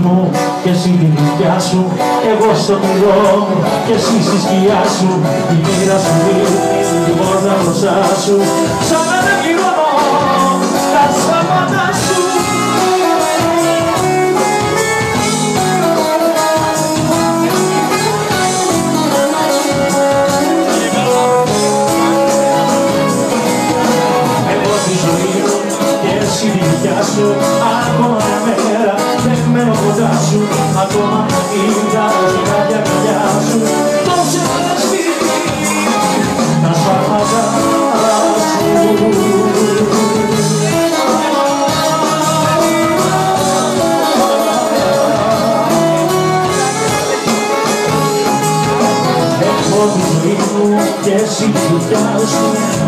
μου και εσύ τη δικιά σου, εγώ στο πυρό μου και εσύ στη σκιά σου. Η μοίρα σου δείχνει την πόρτα μπροστά σου, σαν να δεν πληρώνω τα σφάλματα σου. Εγώ τη ζωή μου και εσύ τη δικιά σου, ακόμα μια μέρα δεν μένω κοντά σου, ακόμα μια νύχτα στην άδεια καρδιά σου. Το ξέχασες σπίτι, τα σφάλματα σου. Έχω τη ζωή μου και εσύ τη δικιά σου.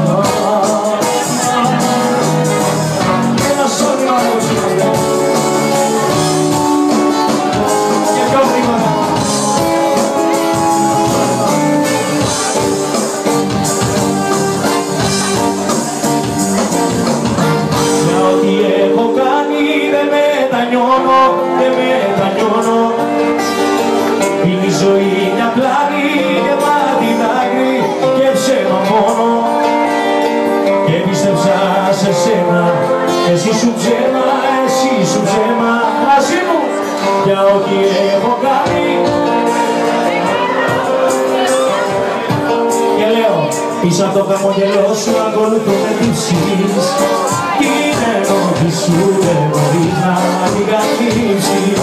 Δεν μετανιώνω, είναι η ζωή μια πλάνη γεμάτη δάκρυ και ψέμα μόνο. Και πίστεψα σε σένα, εσύ σου ψέμα, εσύ σου ψέμα. Μαζί μου για ό,τι έχω κάνει. Και λέω πίσω από το χαμογελό σου ακολουθούν τύψεις. Είναι ότι σου δεν μπορείς να την καθίσεις.